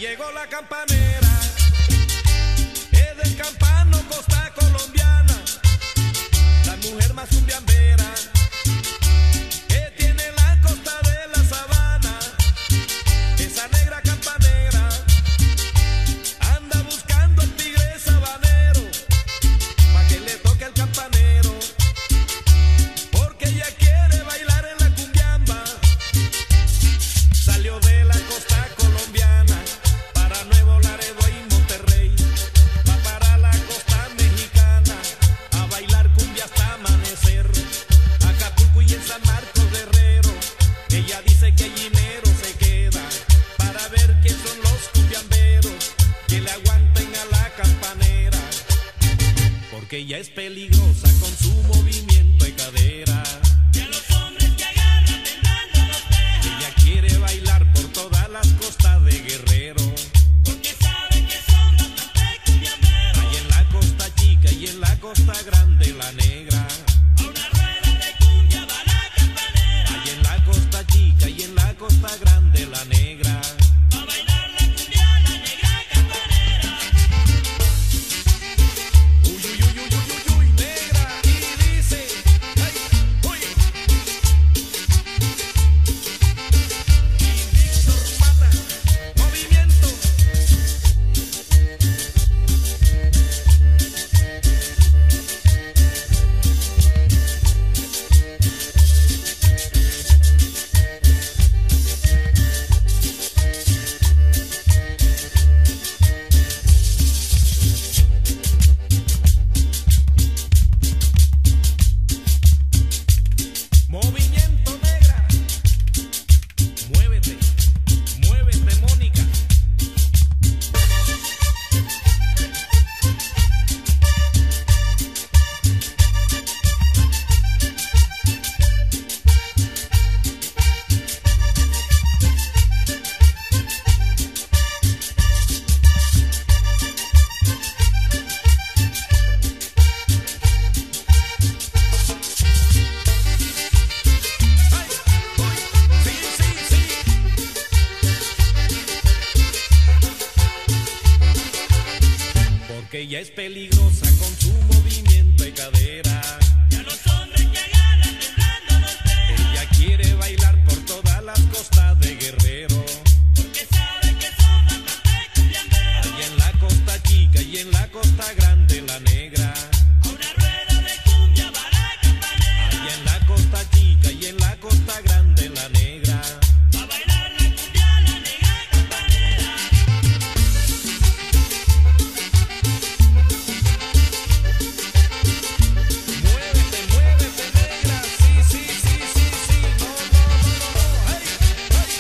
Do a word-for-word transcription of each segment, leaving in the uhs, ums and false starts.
llegó la campanera, es del campano costa colombiana, la mujer más cumbiambera que tiene la costa de la sabana. Esa negra campanera anda buscando al tigre sabanero pa' que le toque al campanero, porque ella quiere bailar en la cumbiamba. Salió de la costa colombiana para Nuevo Laredo y Monterrey, va para la costa mexicana a bailar cumbia hasta amanecer. Acapulco y en San Marcos de Herrero, ella dice que allí mero se queda para ver quién son los cumbiamberos que le aguanten a la campanera, porque ella es peligrosa con su movimiento de cadera. Que a los hombres que agarran temblando los deja. Ella quiere bailar por todas las costas de Guerrero, Porque sabe que son bastante cumbiamberos. ahí en la costa chica y en la costa grande la negra. A una rueda de cumbia va la campanera. Ahí en la costa chica y en la costa grande la negra. Va a bailar la cumbia la negra campanera. Uy, uy, uy, uy, uy, uy, negra. Y dice, ay, oye. Y Víctor Mata, movimiento. Movimiento, negra. Muévete, muévete, Mónica. Ay, uy, sí, sí, sí. Porque ella es peligrosa con su movimiento de cadera. Que a los hombres que agarran temblando los deja. Ella quiere bailar por todas las costas de Guerrero, Porque sabe que son bastante cumbiamberos. ahí en la costa chica y en la costa grande la negra. A una rueda de cumbia va la campanera. Ahí en la costa chica y en la costa grande la negra. Va a bailar la cumbia la negra campanera. Muévete, muévete, negra. Sí, sí, sí, sí, sí. No, no, no, no, no. Ay, ay.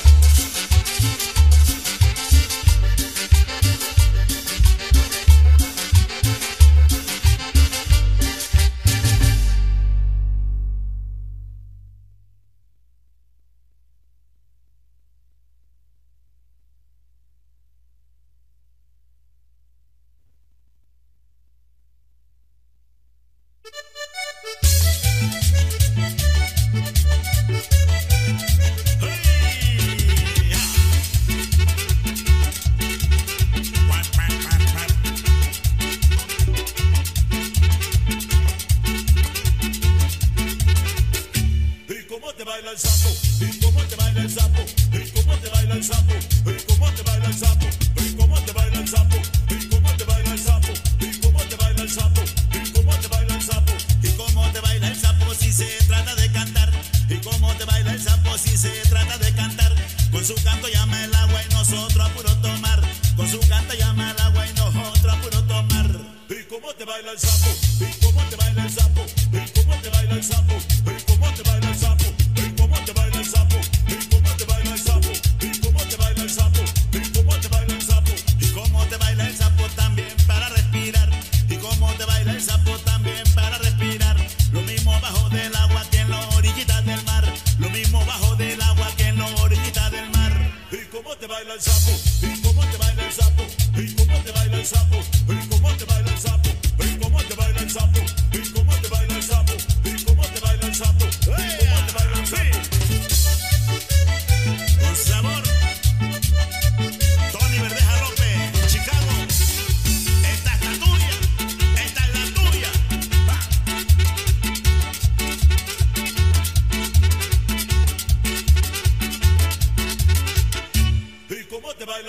¿Y cómo te baila el sapo? ¿Y cómo te baila el sapo? ¿Y cómo te baila el sapo? ¿Y cómo te baila el sapo? ¿Y cómo te baila el sapo? ¿Y cómo te baila el sapo? ¿Y cómo te baila el sapo? ¿Y cómo te baila el sapo? ¿Y cómo te baila el sapo si se trata de cantar? ¿Y cómo te baila el sapo si se trata de cantar? Con su canto llama el agua y nosotros a puro tomar. Con su canto llama el agua y nosotros a puro tomar. ¿Y cómo te baila el sapo? ¿Y cómo te baila el sapo? ¿Y cómo te baila el sapo? ¿Y cómo te baila el sapo? ¿Y cómo te baila el sapo? ¿Y cómo te baila el sapo? ¿Y cómo te baila el sapo? ¿Y cómo te baila el sapo? ¿Y cómo te baila el sapo también para respirar? ¿Y cómo te baila el sapo también para respirar? Lo mismo bajo del agua que en la orillita del mar. Lo mismo bajo del agua que en la orillita del mar. ¿Y cómo te baila el sapo? ¿Y cómo te baila el sapo? ¿Y cómo te baila el sapo? ¿Y cómo te baila el sapo? ¿Y cómo te baila el sapo? ¿Y cómo te baila el sapo? ¿Y cómo te baila el sapo? ¿Y cómo te baila el sapo? Con sabor, Tony Verdeja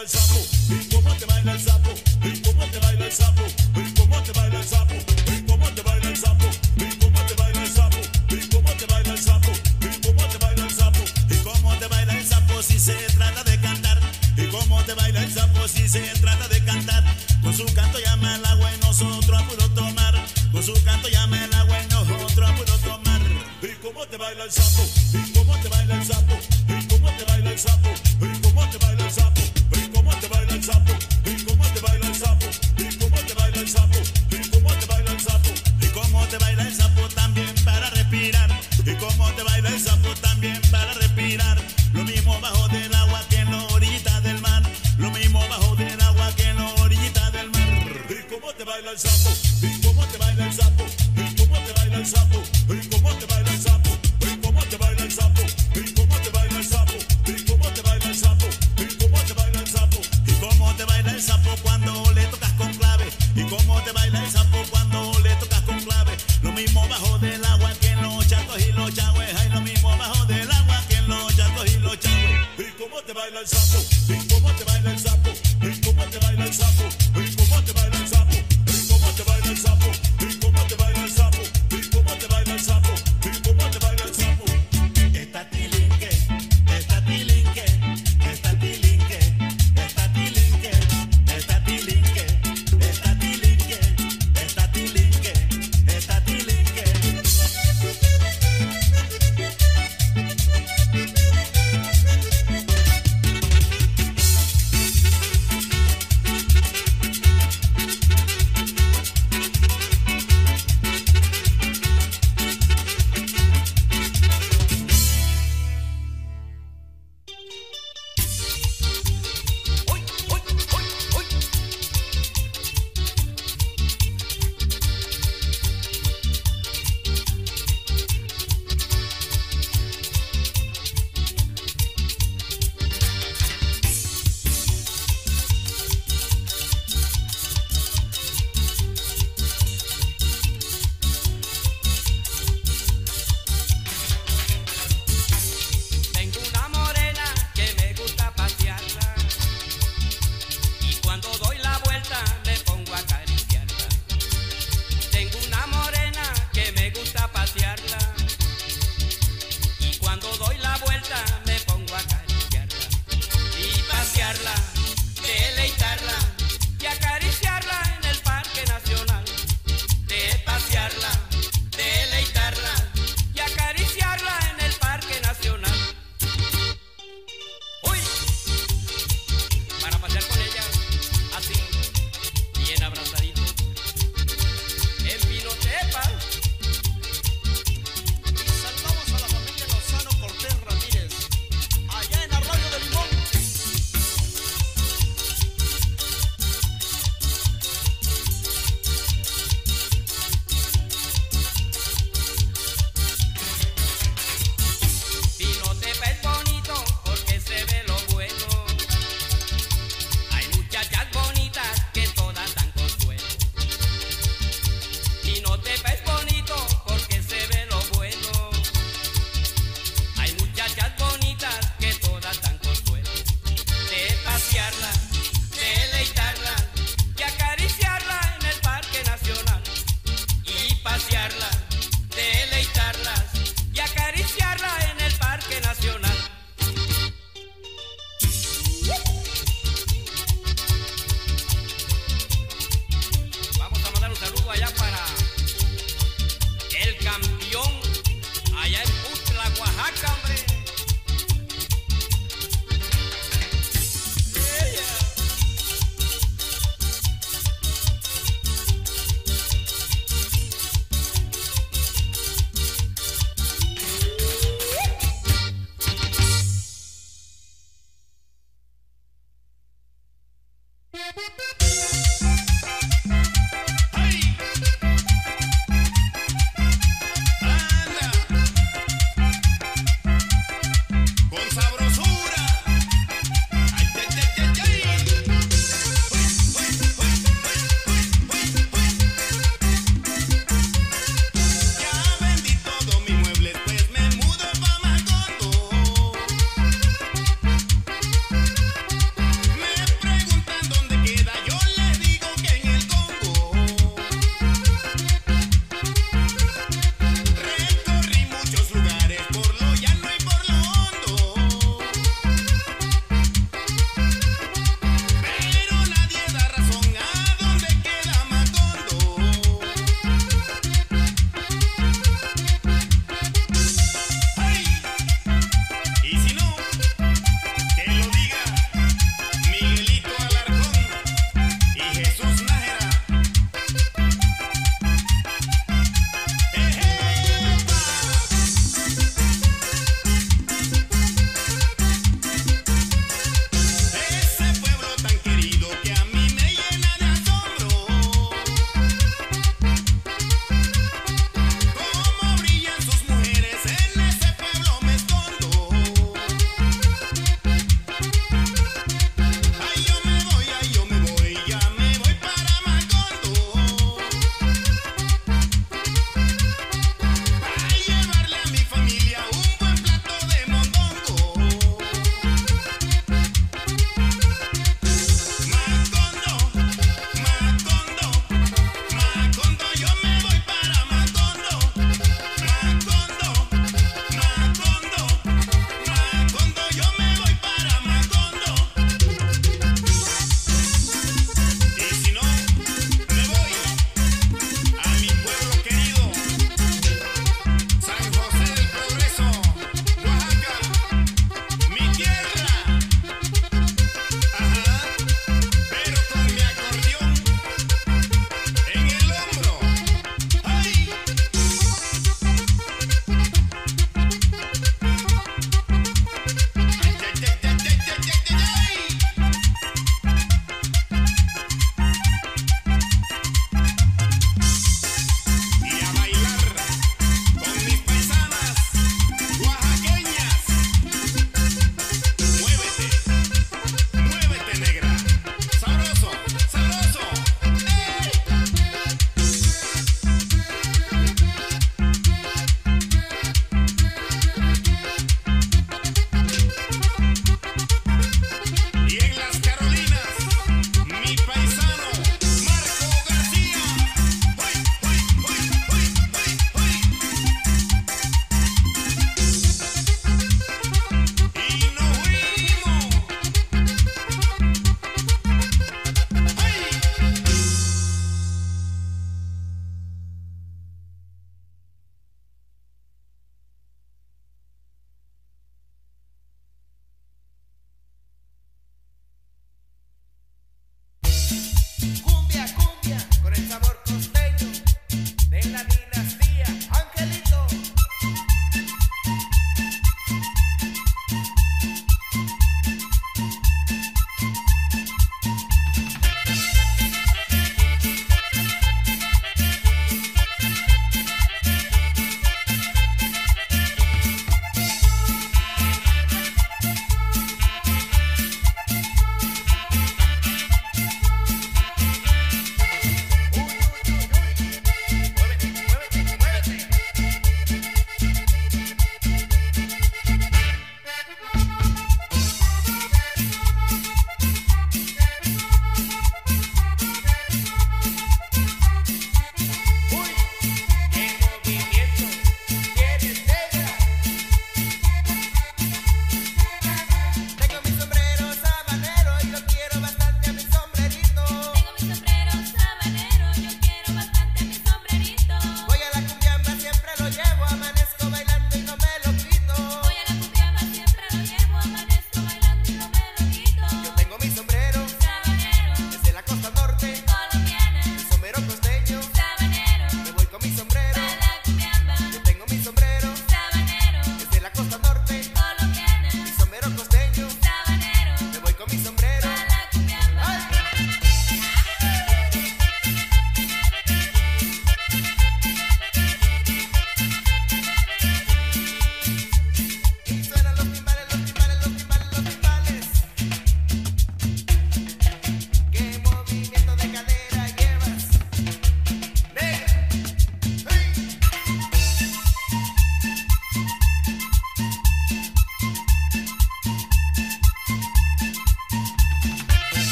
baila el sapo? ¿Y cómo te baila el sapo? ¿Y cómo te baila el sapo? ¿Y cómo te baila el sapo? ¿Y cómo te baila el sapo? ¿Y cómo te baila el sapo? ¿Y cómo te baila el sapo? ¿Y cómo te baila el sapo? ¿Y cómo te baila el sapo si se trata de cantar? ¿Y cómo te baila el sapo si se trata de cantar? Con su canto llama el agua y nosotros a puro tomar. Con su canto llama el agua y nosotros a puro tomar. ¿Y cómo te baila el sapo? ¿Y cómo te baila el sapo? ¿Y cómo te baila el sapo? ¿Y cómo te baila el sapo? ¿Y cómo te baila el sapo? ¿Y cómo te baila el sapo? ¿Y cómo te baila el sapo? ¿Y cómo te baila el sapo? ¿Y cómo te baila el sapo también para respirar? ¿Y cómo te baila el sapo también para respirar? Lo mismo bajo del agua que en la orillita del mar. Lo mismo bajo del agua que en la orillita del mar. ¿Y cómo te baila el sapo? ¿Y cómo te baila el sapo? ¿Y cómo te baila el sapo? ¿Y cómo te baila el sapo? ¿Y cómo te baila el sapo? ¿Y cómo te baila el sapo? ¿Y cómo te baila el sapo? ¿Y cómo te baila el sapo? ¿Y cómo te baila el sapo cuando le tocas con clave? ¿Y cómo te baila el sapo cuando le tocas con clave? Lo mismo bajo del agua que en los chatos y los chagües. Hay lo mismo bajo del agua que en los chatos y los chagües. ¿Y cómo te baila el sapo? ¿Y cómo te baila el sapo? ¿Y cómo te baila el sapo? ¿Y cómo te baila el sapo? ¿Y cómo te baila el sapo? ¿Y cómo te baila el sapo? ¿Y cómo te baila el sapo? ¿Y cómo te baila el sapo? Está tilinque, está tilinque, está tilinque, está tilinque, está tilinque, está tilinque, está tilinque, está tilinque.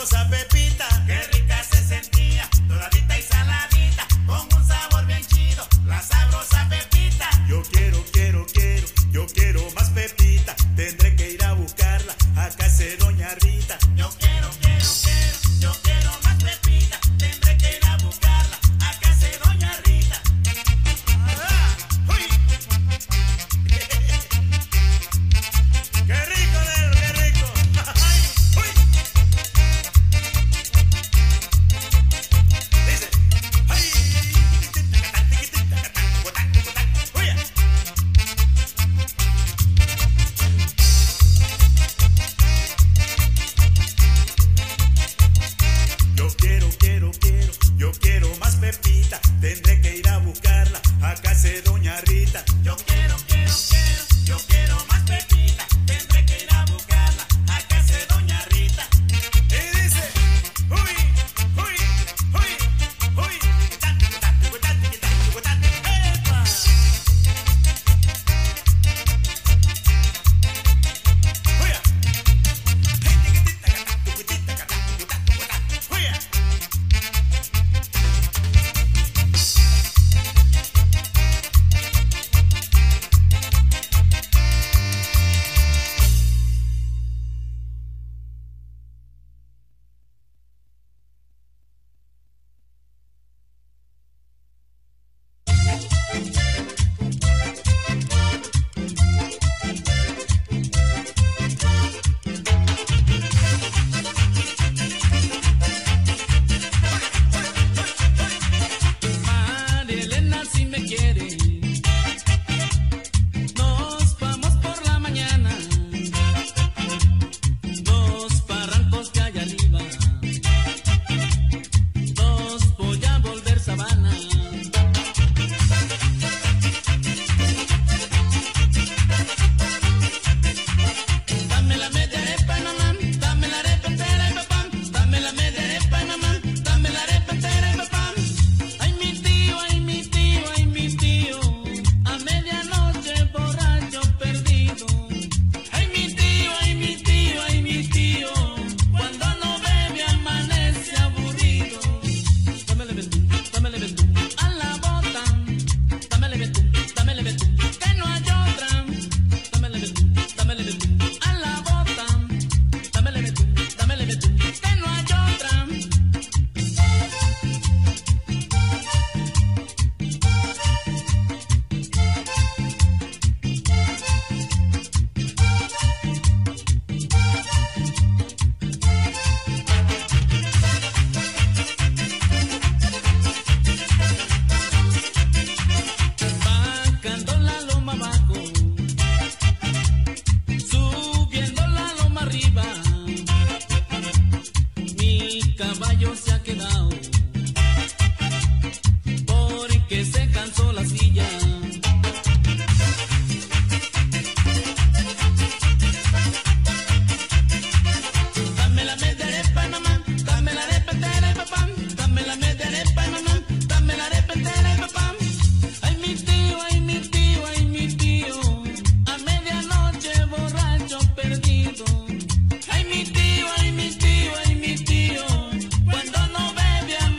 sabrosa Pepita, qué rica se sentía, doradita y saladita, con un sabor bien chido, la sabrosa Pepita. Yo quiero, quiero, quiero, yo quiero más Pepita, tendré que ir a buscarla a casa de Doña Rita. Yo quiero, quiero, quiero, yo quiero más Pepita, tendré que ir a buscarla a casa de Doña Rita. ¡Ah! ¡Uy! ¡Qué rico, Nero, qué rico! ¡Ay! ¡Uy! Dice, ¡ay! ¡Uy! Yo quiero, quiero, quiero, yo quiero más Pepita, tendré que ir a buscarla a casa de Doña Rita. Yo quiero, quiero, quiero, yo quiero más Pepita, tendré que ir a buscarla a casa de Doña Rita. Y dice, uy, uy, uy, uy, ¡epa! ¡Uya! ¡Uya! María Elena, si me quiere, nos vamos por la mañana, dos barrancos que hay arriba, dos voy a volver sabana. Dame la media arepa, mamá, dame la arepa entera y papá, dame la media arepa, mamá, dame la arepa entera y papá. Ay, mi tío, ay, mi tío, ay, mi tío, a medianoche borracho perdido. Ay, mi tío, ay, mi tío, ay, mi tío, cuando no bebe amanece aburrido. Dámele betún, dámele betún a la bota, dámele betún, dámele betún, que no hay otra. Dámele betún, dámele betún a la bota, dámele betún, dámele betún, que no hay otra. Bajando la loma abajo, subiendo la loma arriba, mi caballo se ha quedado porque se cansó la silla. Dame la media arepa, mamá, dame la arepa entera y papá, dame la media arepa, mamá, dame la arepa entera y papá. Ay, mi tío, ay, mi tío, ay, mi tío, a medianoche borracho perdido. Ay, mi tío, ay, mi tío, ay, mi tío, cuando no bebe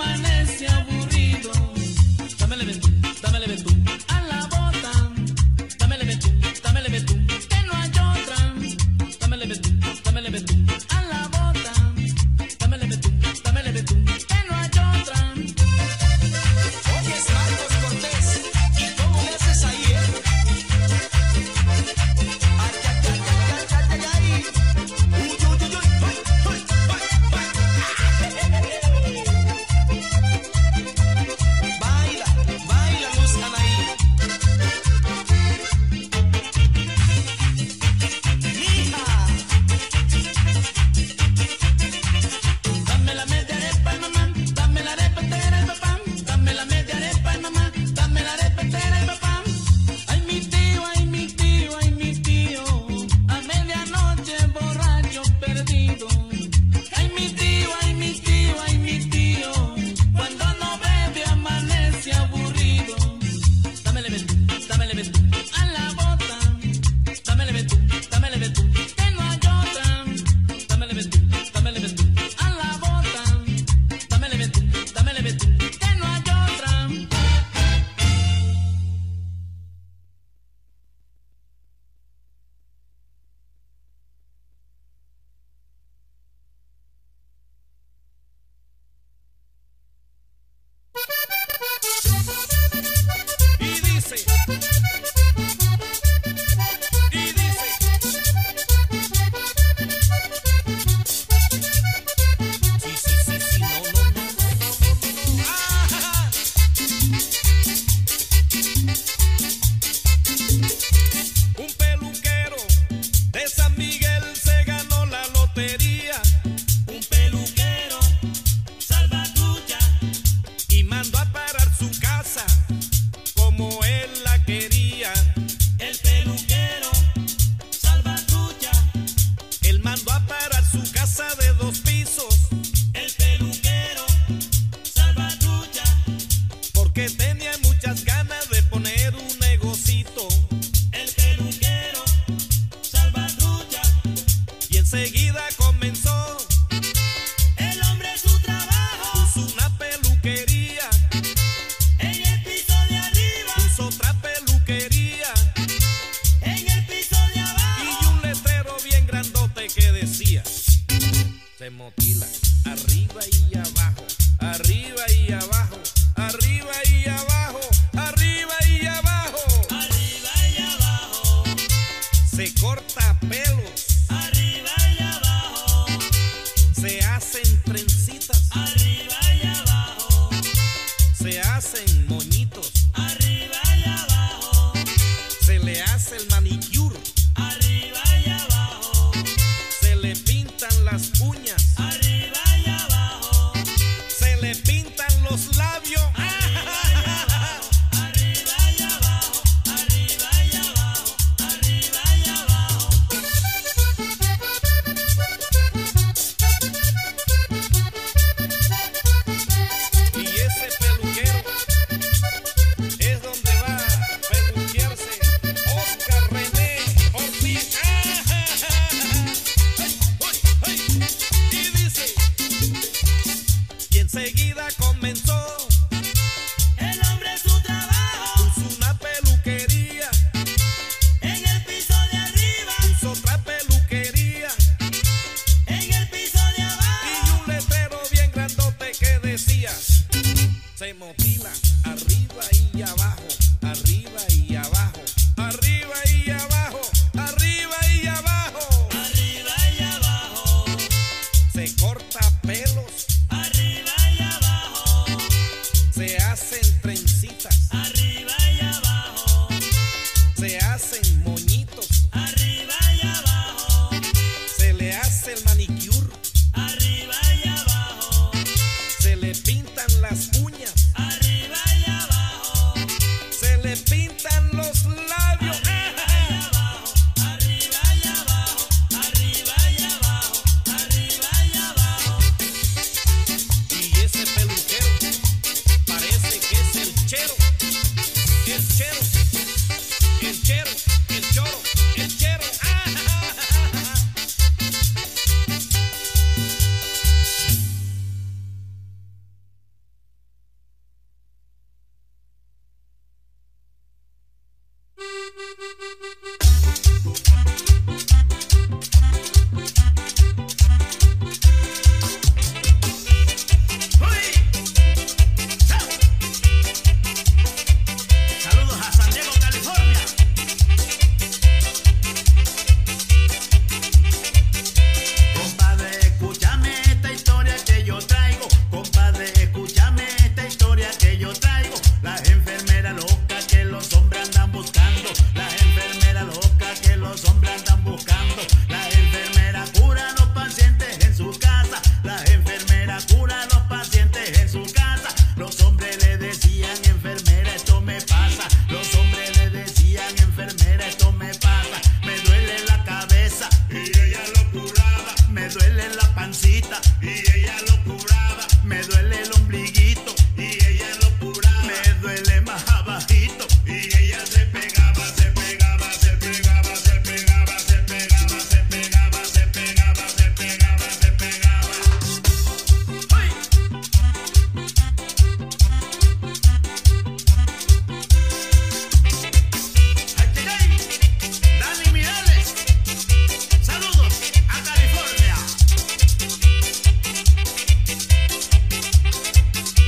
enseguida comenzó. El hombre su trabajo, Puso una peluquería, en el piso de arriba, puso otra peluquería en el piso de y abajo. un letrero bien grandote que decía: se motila arriba y abajo, arriba y abajo, arriba y abajo, arriba y abajo. Arriba y abajo, Se corta pelos, arriba y abajo, se hacen trencitas, arriba y abajo, se hacen moñitos, arriba y abajo, se le hace el manicure, arriba y abajo, se le pintan las uñas, arriba y abajo, se le pintan los labios. arriba y abajo, arriba y abajo, arriba y abajo, arriba y abajo. Y ese peluquero parece que es el chero, el chero, el chero, el choro, el chero. Saludos a San Diego, California. Compadre, escúchame esta historia que yo traigo. Compadre, escúchame esta historia que yo traigo. Las enfermeras locas que los hombres andan buscando. Las enfermeras locas que los hombres andan buscando. Las enfermeras curan los pacientes en su casa. Las enfermeras curan los pacientes en su casa. Los hombres le decían: enfermera, esto me pasa. Los hombres le decían: enfermera, esto me pasa. Me duele la cabeza y ella lo curaba. Me duele la pancita y ella lo curaba. Me duele el ombliguito y ella lo curaba. Me duele más abajito y ella se pegaba, se pegaba, se pegaba, se pegaba, se pegaba, se pegaba, se pegaba, se pegaba, se pegaba. ¡Ay! Dani Mirales, saludos a California.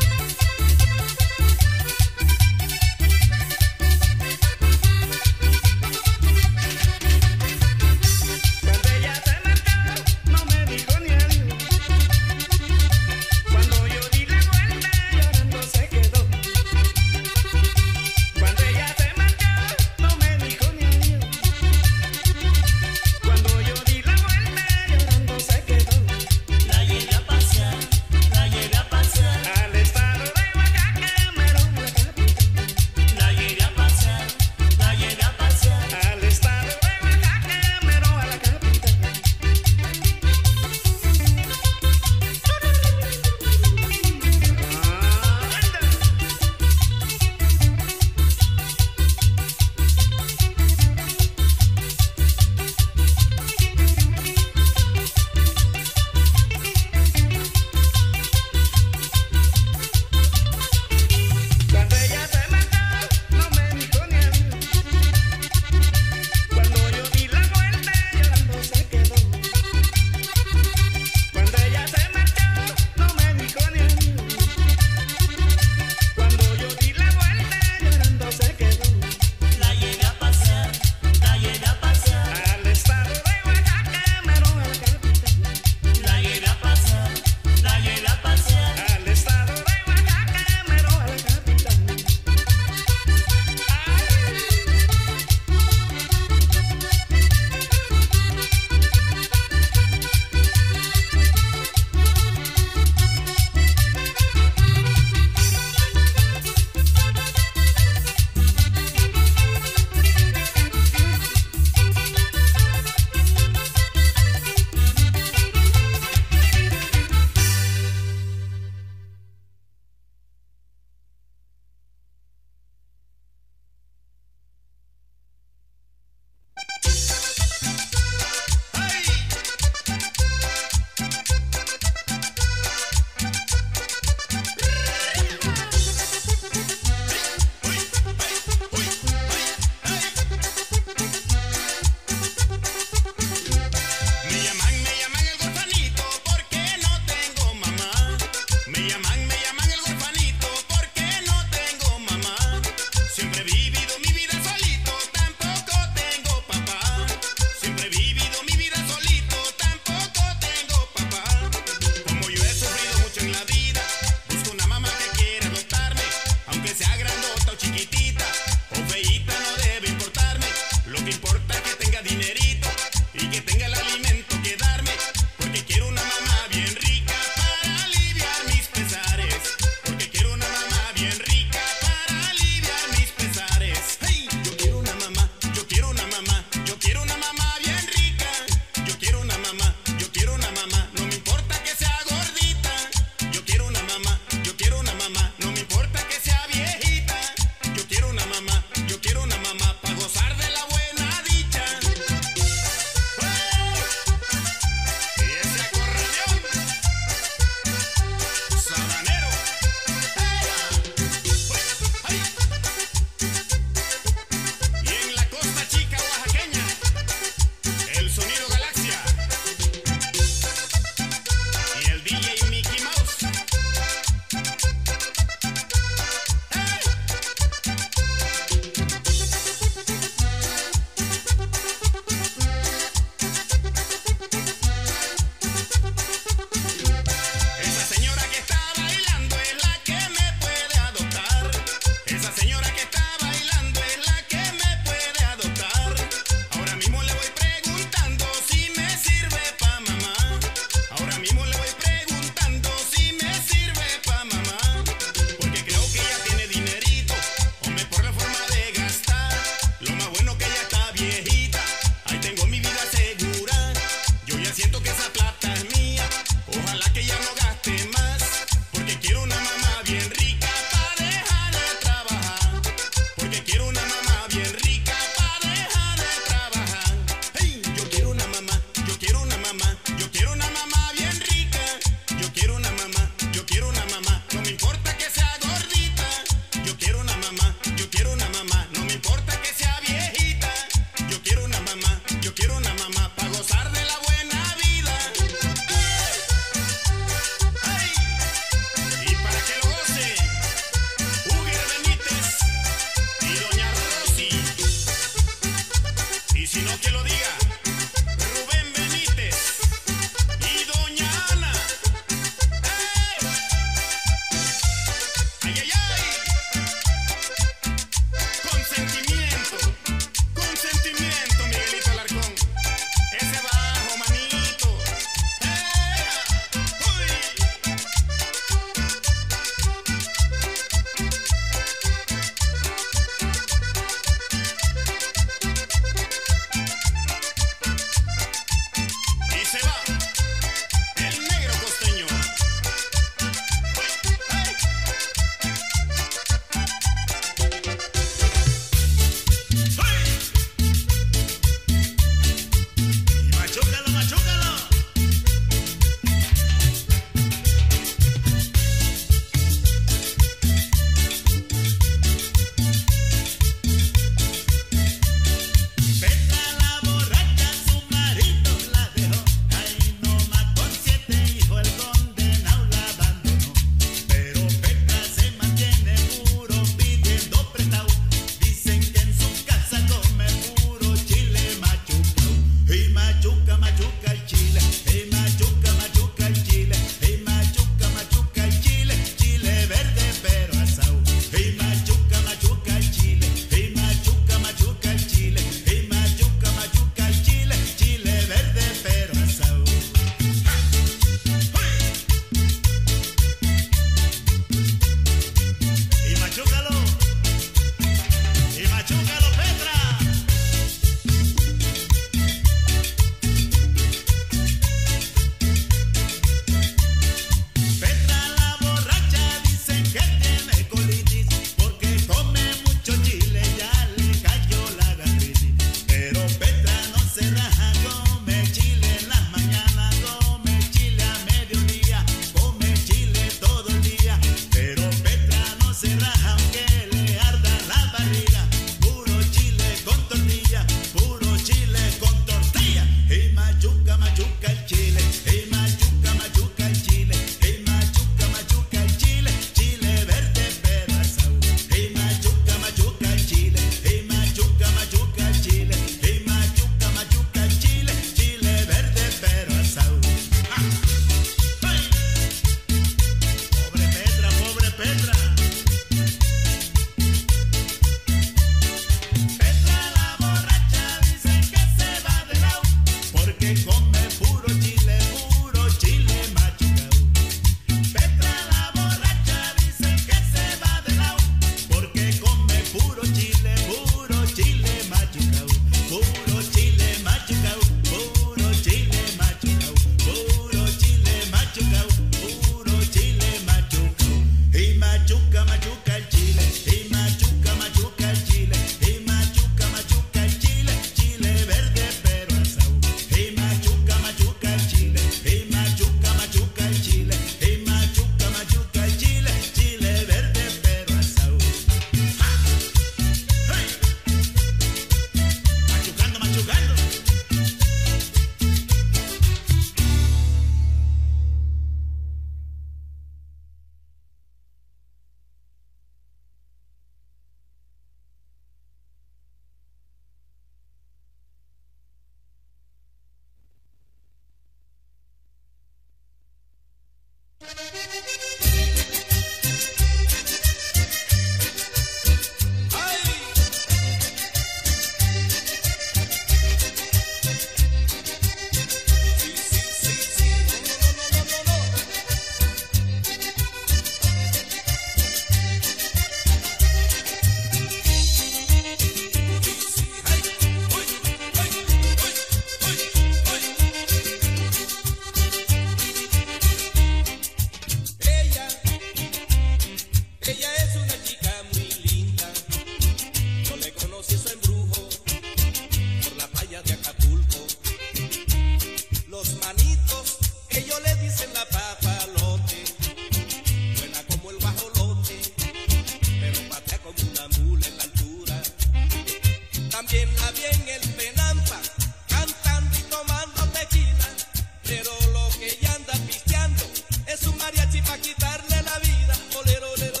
ticos, ellos le dicen la papalote, buena como el guajolote, pero patea como una mula en la altura. También la vi en el Penampa, cantando y tomando tequila, pero lo que ella anda pisteando es un mariachi pa' quitarle la vida. Olero, olero,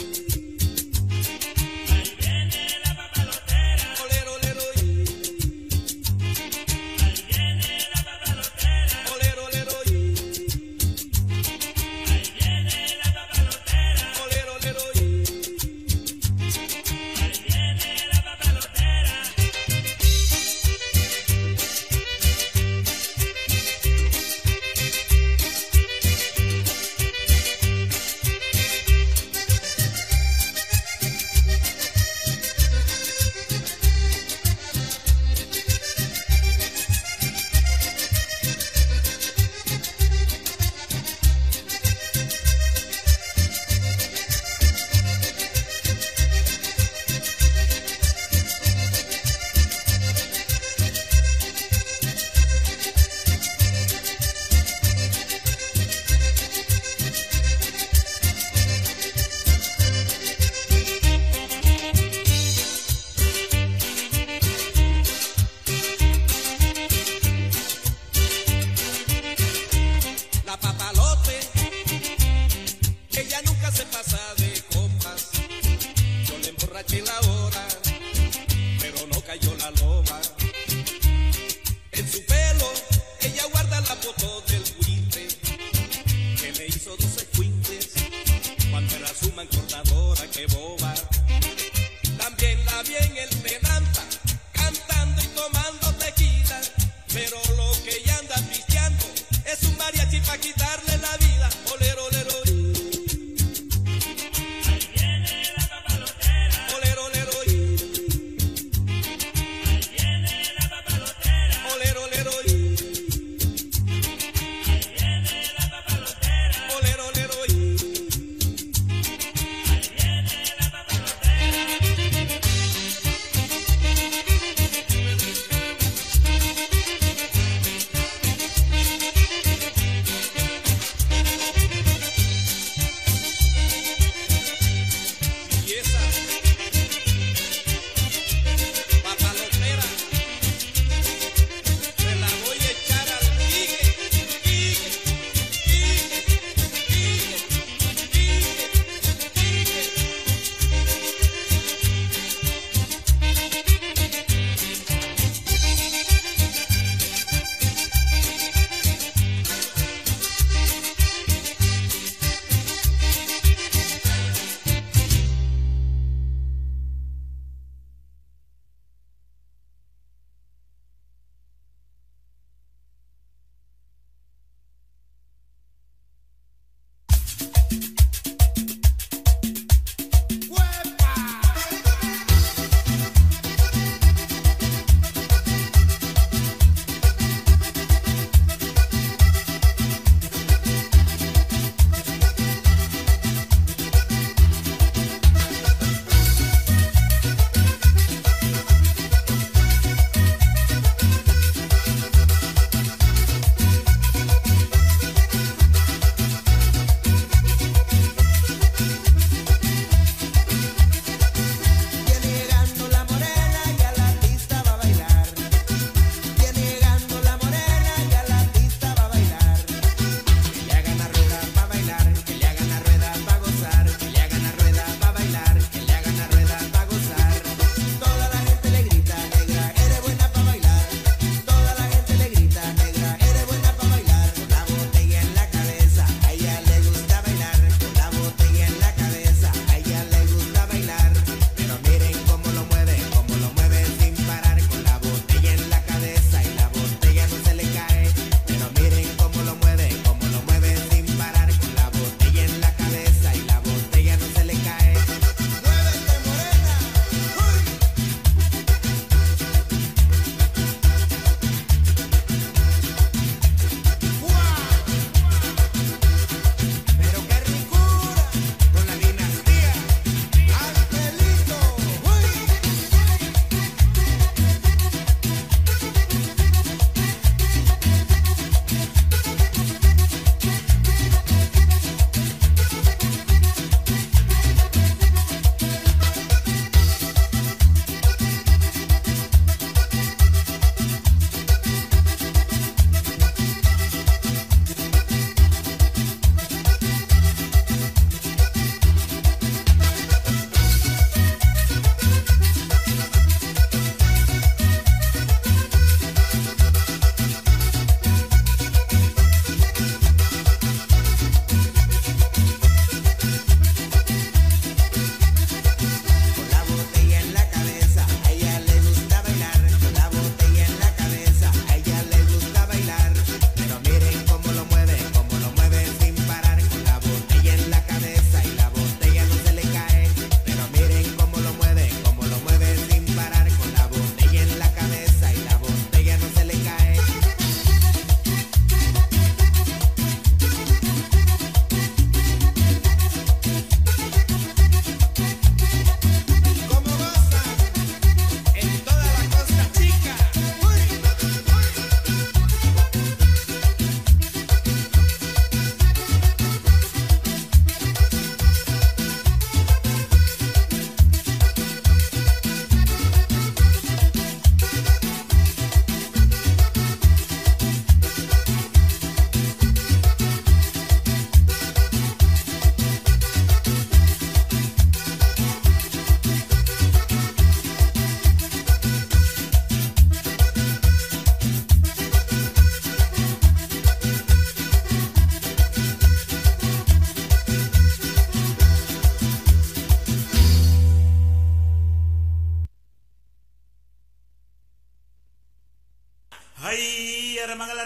Ahí viene la papalotera, olero, olero, ahí viene la papalotera, olero, olero,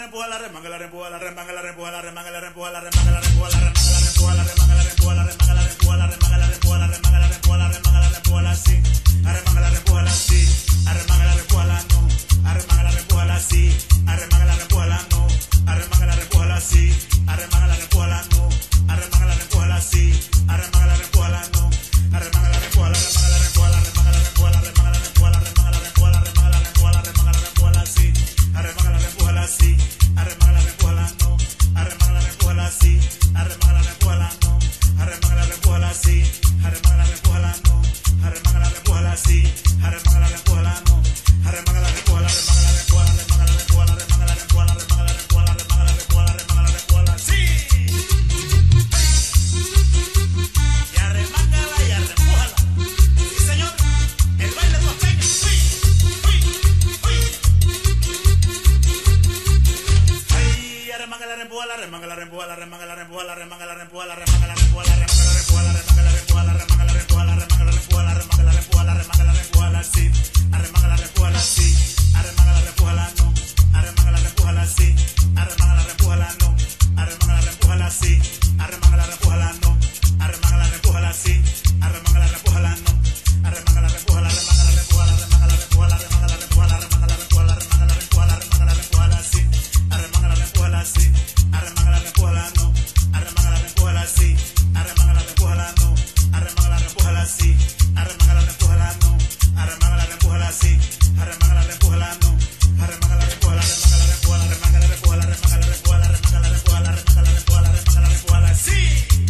rempuja, la remanga, la rempuja, la remanga, la rempuja, la remanga, la rempuja, la remanga, la rempuja, la remanga, la rempuja, la remanga, la rempuja, la remanga, la rempuja, la remanga, la rempuja, la remanga, la rempuja, la remanga, la rempuja, la sí, arremanga, la rempuja, la sí, arremanga, la rempuja, la no, arremanga, la rempuja, la sí, arremanga, la rempuja, la no, arremanga, la rempuja, la sí, arremanga, la rempuja, la no, arremanga, la rempuja, la sí, arremanga, la rempuja, la no, arremanga, la rempuja, la remanga, la rempuja, la remanga, la rempuja, la remanga, la rempuja, la remanga, la rempuja, la remanga, la rempuja, la remanga, la rempuja, la sí, arremanga, la rempuja, la sí, arremanga, la rempuja, la no, arremanga, la rempuja, la sí, arremanga, la rempuja, la no, arremanga, la rempuja, la sí, arremanga, la rempuja, la no, arremanga, la rempuja, la sí, arremanga, la rempuja, la no, arremanga, la rempuja, la remanga, la rempuja, la remanga, la rempuja, la remanga, la rempuja, la remanga, la rempuja, la remanga, la rempuja, la remanga, la rempuja, la sí. Y arremángala y arrempújala. Sí, señor. El baile costeño. Uy, uy, uy. Ay, arremángala, arrempújala, arremángala, arrempújala, arremángala, arrempújala, arremángala, arrempújala, arremángala, arrempújala, arremángala, arrempújala, arremángala, arrempújala, arremángala, arrempújala, arremángala, arrempújala, arremángala, arrempújala, arremángala, arrempújala, sí. Arremángala, arrempújala, sí. Arremángala, arrempújala, no. Arremángala, arrempújala, sí. Arremángala, arrempújala, no. Arremángala, arrempújala, sí. Arremángala, arrempújala, no. Arremángala, arrempújala, sí. Arremángala, arrempújala, no. Arremángala, arrempújala, arremángala, arrempújala, arremángala, arrempújala, arremángala, arrempújala, arremángala, arrempújala, arremángala, arrempújala, arremángala, arrempújala, sí. Arremángala, arrempújala, sí. Arremángala, arrempújala, no. Arremángala, arrempújala, sí. Arremángala, arrempújala, no. Arremángala, arrempújala, sí. Arremángala, arrempújala, no. Arremángala, arrempújala, sí. Arremángala, arrempújala, no. Arremángala, arrempújala, arremángala, arrempújala, arremángala, arrempújala, arremángala, arrempújala, arremángala, arrempújala, arremángala, arrempújala, arremángala, arrempújala, sí.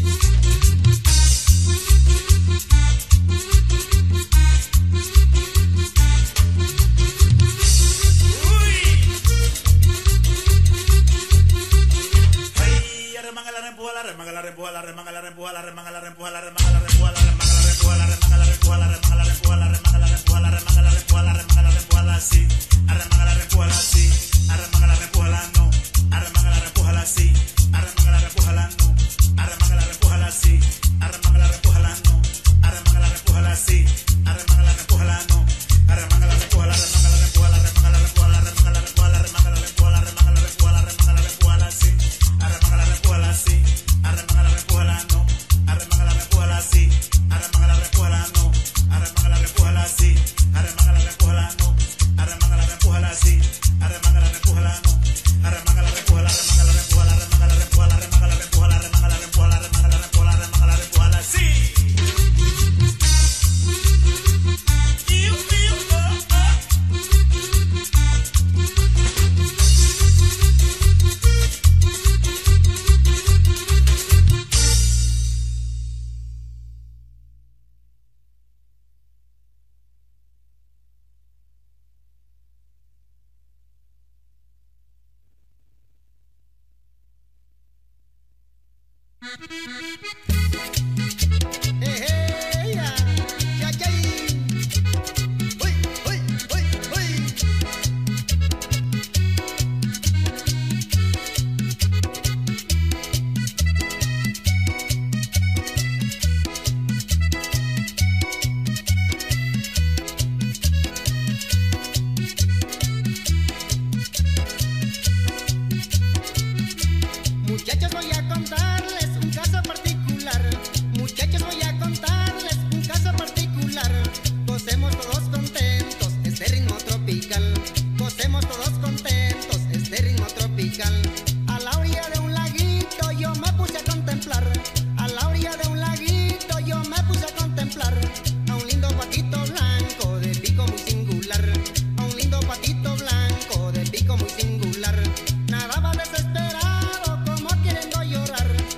Ay, arremángala, arrempújala, arremángala, arrempújala, arremángala, arrempújala, arremángala, arrempújala, arremángala, arrempújala, arremángala, arrempújala, arremángala, arrempújala, arremángala, arrempújala, arremángala, arrempújala, arremángala, arrempújala, arremángala, arrempújala, sí. Arremángala, arrempújala, sí. Arremángala, arrempújala, no. Arremángala, arrempújala, sí. Arremángala, arrempújala, no. Arremángala, arrempújala, sí. Arremángala, arrempújala, no. Arremángala, arrempújala, sí. Arremángala, arrempújala, no. Arremángala, arrempújala, arremángala, arrempújala, arremángala, arrempújala, arremángala, arrempújala, arremángala, arrempújala, arremángala, arrempújala, arremángala, arrempújala, sí. Arremángala, arrempújala, sí. Arremángala, arrempújala, no. Arremángala, arrempújala, sí. Arremángala, arrempújala, no. Arremángala, arrempújala, sí. Arremángala, arrempújala, no. Arremángala, arrempújala, sí. Arremángala, arrempújala, no. Arremángala, arrempújala, arremángala, arrempújala, arremángala, arrempújala, arremángala, arrempújala, arremángala, arrempújala, arremángala, arrempújala, arremángala, arrempújala, sí. Iu, iu, oh, oh. Eh, eh, ya, ya, ya. Uy, uy, uy, uy. Muchachos, voy a contarles un caso particular. Muchachos, voy a contarles un caso particular. Gocemos todos contentos este ritmo tropical. Gocemos todos contentos este ritmo tropical. A la orilla de un laguito yo me puse a contemplar. A la orilla de un laguito yo me puse a contemplar. A un lindo patito blanco de pico muy singular. A un lindo patito blanco de pico muy singular. Nadaba desesperado como queriendo llorar.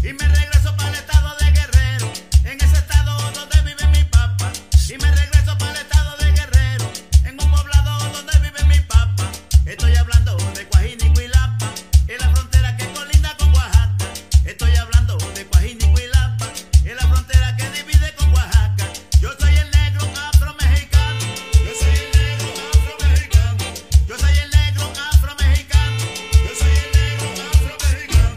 y me regreso para el estado de Guerrero, en ese estado donde vive mi papá. Y me regreso para el estado de Guerrero, en un poblado donde vive mi papá. Estoy hablando de Cuajini y Cuilapa, en la frontera que colinda con Oaxaca. Estoy hablando de Cuajini y Cuilapa, en la frontera que divide con Oaxaca. Yo soy el negro afro-mexicano. Yo soy el negro afro-mexicano. Yo soy el negro afro-mexicano. Yo soy el negro afro-mexicano.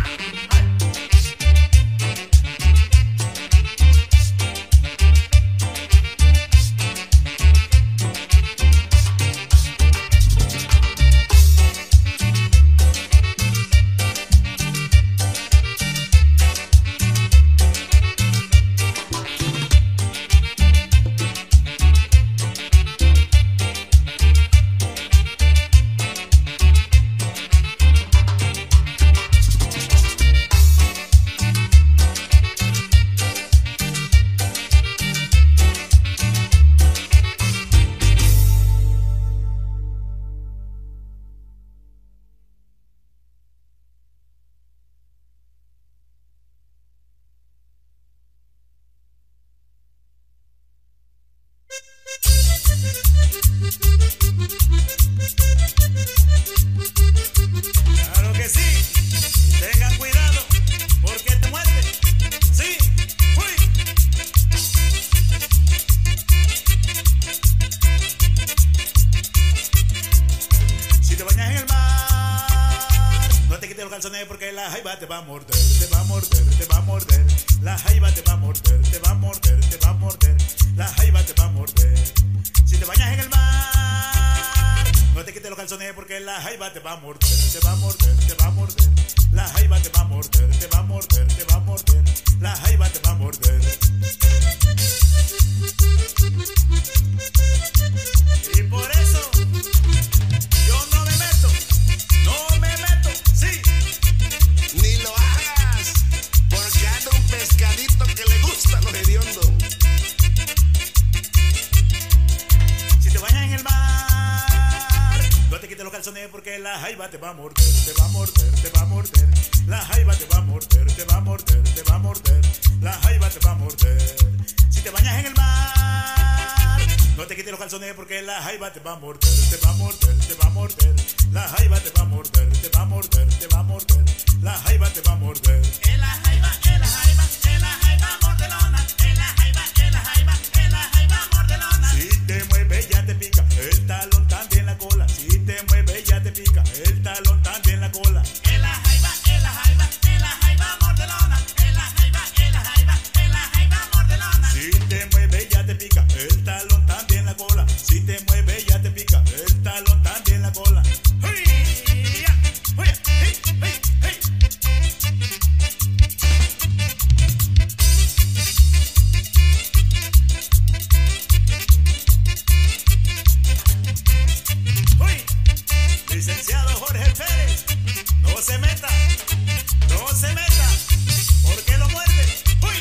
Claro que sí, tengan cuidado, porque te muerde. Sí, uy. Si te bañas en el mar, no te quites los calzones porque la jaiba te va a morder, te va a morder, te va a morder. La jaiba te va a morder, te va a morder, te va a morder. La jaiba te va a morder. Si te bañas en el mar, no te quites los calzones porque la jaiba te va a morder, te va a morder, te va a morder. La jaiba te va a morder, te va a morder, te va a morder. La jaiba te va a morder. Y por eso yo no me meto, no me meto, sí. Ni lo hagas, porque anda un pescadito que le gusta lo hediondo. Si te bañas en el mar, no te quites los calzones porque la jaiba te va a morder, te va a morder, te va a morder. La jaiba te va a morder, te va a morder, te va a morder. La jaiba te va a morder. Si te bañas en el mar, no te quites los calzones porque la jaiba te va a morder, te va a morder, te va a morder. La jaiba te va a morder, te va a morder, te va a morder. La jaiba te va a morder. En la jaiba, en la jaiba, en la jaiba mordelona. En la jaiba, en la jaiba, en la jaiba mordelona. Si te mueves ya te pica el talón también la cola. Si te mueves ya te pica el talón también la cola. En la jaiba, en la jaiba, en la jaiba mordelona. En la jaiba, en la jaiba, en la jaiba mordelona. Si te mueves ya te pica el talón también la cola. Si te mueves ya te pica el talón también la cola. ¡Uy! ¡Ya! ¡Uy! ¡Hey! ¡Hey! ¡Hey! ¡Uy! Licenciado Jorge Pérez, no se meta, no se meta, porque lo muerde. ¡Uy!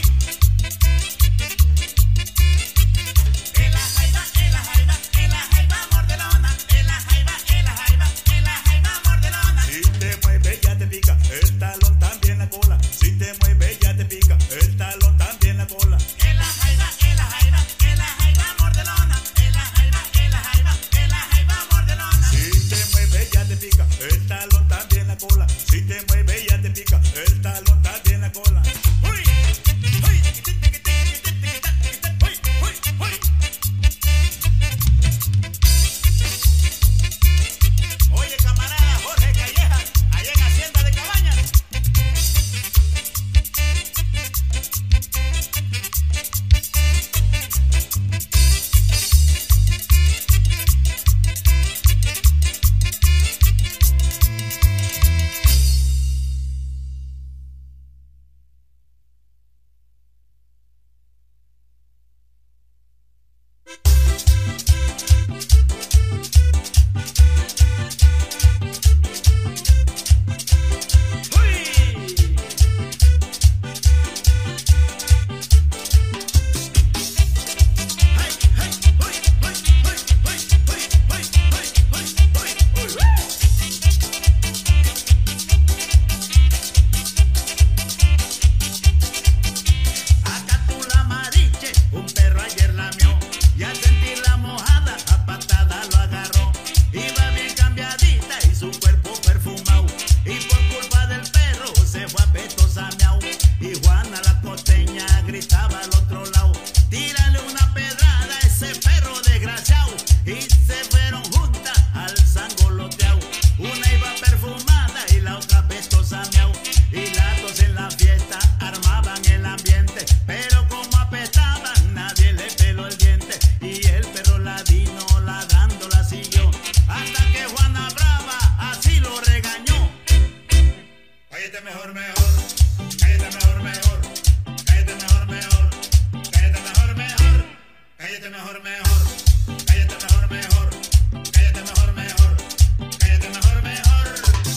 En la jaiba, en la jaiba, en la jaiba mordelona. En la jaiba, en la jaiba, en la jaiba mordelona. Si te mueves ya te pica el talón también la cola. Si te mueves ya te pica el talón también la cola. En la jaiba, en la jaiba, en la jaiba mordelona. En la jaiba, en la jaiba, en la jaiba mordelona. Si te mueves ya te pica el talón también la cola. Si te mueves ya te pica el talón también la cola. ¡Uy! ¡Uy! ¡Uy! ¡Uy! ¡Uy! Oye, camarada Jorge Calleja, allá en Hacienda de Cabañas. apestosa miau. Y Juana la costeña gritaba al otro lado: tírale una pedrada a ese perro desgraciado. Y se fueron juntas al sangoloteao. Una iba perfumada y la otra apestosa miau. Y las dos en la fiesta armaban el ambiente, pero como apestaban nadie le peló el diente. Y el perro ladino ladrando la siguió, hasta que Juana Brava así lo regañó: cállate mejor, mejor, cállate mejor, mejor, cállate mejor, mejor, cállate mejor, mejor, cállate mejor, mejor, cállate mejor, mejor, cállate mejor, mejor, cállate mejor, mejor.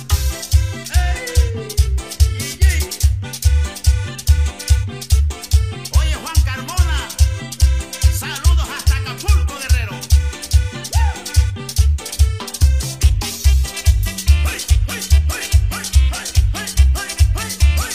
¡Ey! ¡Yey! Oye, Juan Carmona, saludos hasta Acapulco, Guerrero. ¡Ay, ay, ay, ay, ay, ay, ay, ay, ay!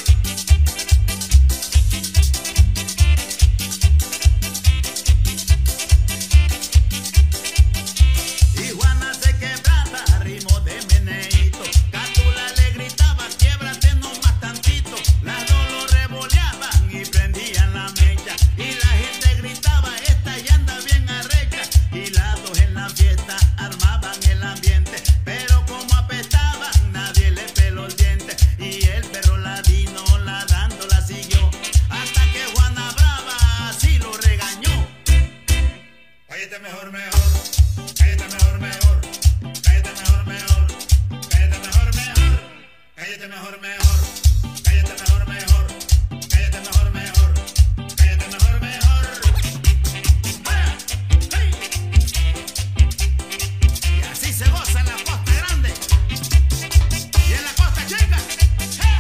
Y Juana se quebraba a ritmo de meneíto. Cátula le gritaba: quiebrate nomás tantito. Las dos lo revoleaban y prendían la mecha. Y la gente gritaba: esta ya anda bien arrecha. Y las dos en la fiesta armaban el ambiente, pero como apestaban nadie le peló el diente. Y el perro ladino ladrando la siguió, hasta que Juana Brava así lo regañó: cállate mejor, mejor, cállate mejor, mejor, cállate mejor, mejor, cállate mejor, mejor, cállate mejor, mejor, cállate mejor, mejor, cállate mejor, mejor, cállate mejor, mejor. ¡Vaya! ¡Hey! Y así se goza en la Costa Grande y en la Costa Chica. ¡Ea!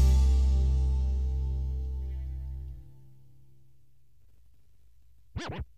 What?